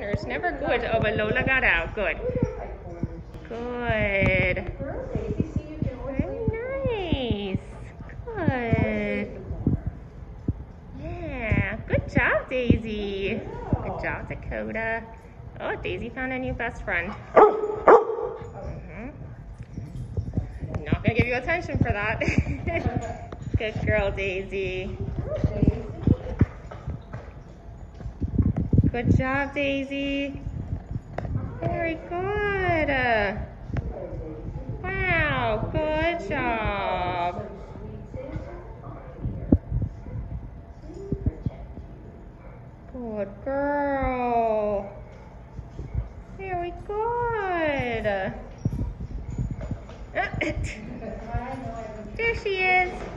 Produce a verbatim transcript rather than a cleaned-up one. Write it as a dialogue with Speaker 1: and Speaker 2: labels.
Speaker 1: corners. Never good. Oh, but Lola got out. Good. Good. Very nice. Good. Yeah. Good job, Daisy. Good job, Dakota. Oh, Daisy found a new best friend. Mm-hmm. Not gonna give you attention for that. Good girl, Daisy. Good job, Daisy. Very good. Wow, good job. Good girl. Very good. There she is.